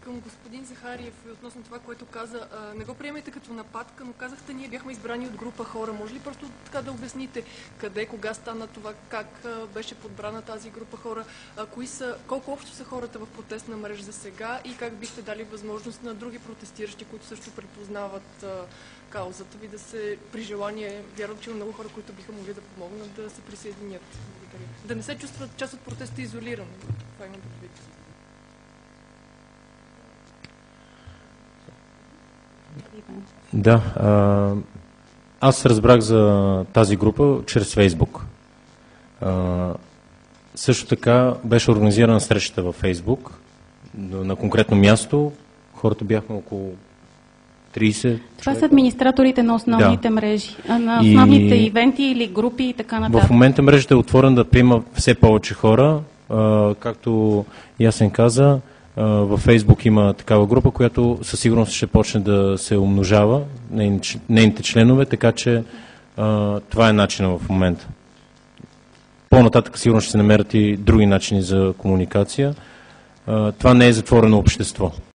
към господин Захариев и относно това, което каза. Не го приемайте като нападка, но казахте, ние бяхме избрани от група хора. Може ли просто така да обясните къде, кога стана това, как беше подбрана тази група хора, колко общо са хората в протестна мрежа за сега и как бихте дали възможност на други протестиращи, които също припознават каузата ви, да се при желание, вярвам, че има много хора, които биха могли да помогнат да се присъединят. Да не се чувстват част от протеста изолирани. Това имам предвид. Да, аз разбрах за тази група чрез Фейсбук. Също така беше организирана срещата във Фейсбук на конкретно място. Хората бяхме около 30. Това са администраторите на основните мрежи, на основните ивенти или групи и така нататък. В момента мрежата е отворена да приема все повече хора. Както Ясен каза, във Фейсбук има такава група, която със сигурност ще почне да се умножава, нейните членове, така че това е начинът в момента. По-нататък сигурно ще се намерят и други начини за комуникация. Това не е затворено общество.